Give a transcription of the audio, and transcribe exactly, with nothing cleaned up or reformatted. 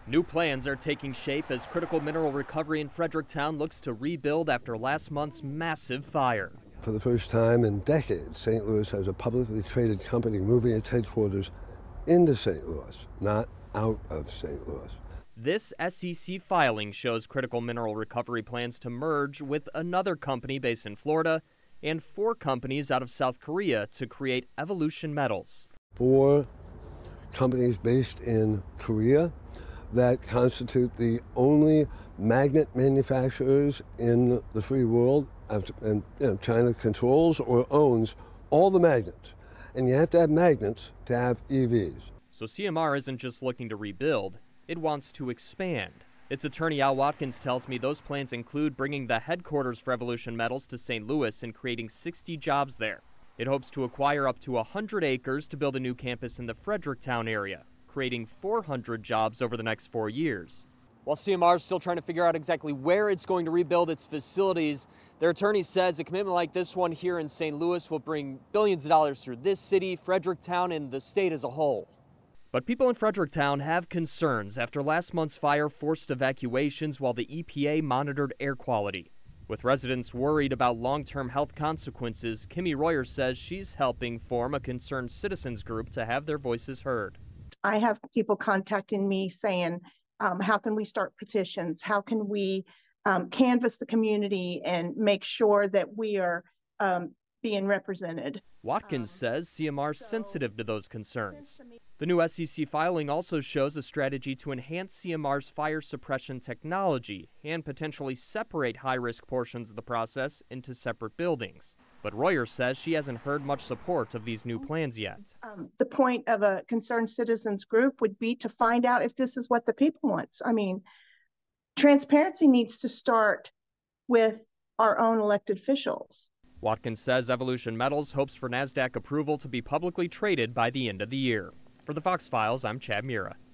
New plans are taking shape as Critical Mineral Recovery in Fredericktown looks to rebuild after last month's massive fire. For the first time in decades, Saint Louis has a publicly traded company moving its headquarters into Saint Louis, not out of Saint Louis. This S E C filing shows Critical Mineral Recovery plans to merge with another company based in Florida and four companies out of South Korea to create Evolution Metals. Four companies based in Korea that constitute the only magnet manufacturers in the free world, and you know, China controls or owns all the magnets. And you have to have magnets to have E Vs. So C M R isn't just looking to rebuild, it wants to expand. Its attorney Al Watkins tells me those plans include bringing the headquarters for Evolution Metals to Saint Louis and creating sixty jobs there. It hopes to acquire up to one hundred acres to build a new campus in the Fredericktown area, creating four hundred jobs over the next four years. While C M R is still trying to figure out exactly where it's going to rebuild its facilities, their attorney says a commitment like this one here in Saint Louis will bring billions of dollars through this city, Fredericktown, and the state as a whole. But people in Fredericktown have concerns after last month's fire forced evacuations while the E P A monitored air quality. With residents worried about long-term health consequences, Kimmy Royer says she's helping form a concerned citizens group to have their voices heard. I have people contacting me saying, um, how can we start petitions? How can we um, canvass the community and make sure that we are um, being represented? Watkins um, says C M R's so sensitive to those concerns. The new S E C filing also shows a strategy to enhance C M R's fire suppression technology and potentially separate high-risk portions of the process into separate buildings. But Royer says she hasn't heard much support of these new plans yet. Um, the point of a concerned citizens group would be to find out if this is what the people want. I mean, transparency needs to start with our own elected officials. Watkins says Evolution Metals hopes for NASDAQ approval to be publicly traded by the end of the year. For the Fox Files, I'm Chad Mura.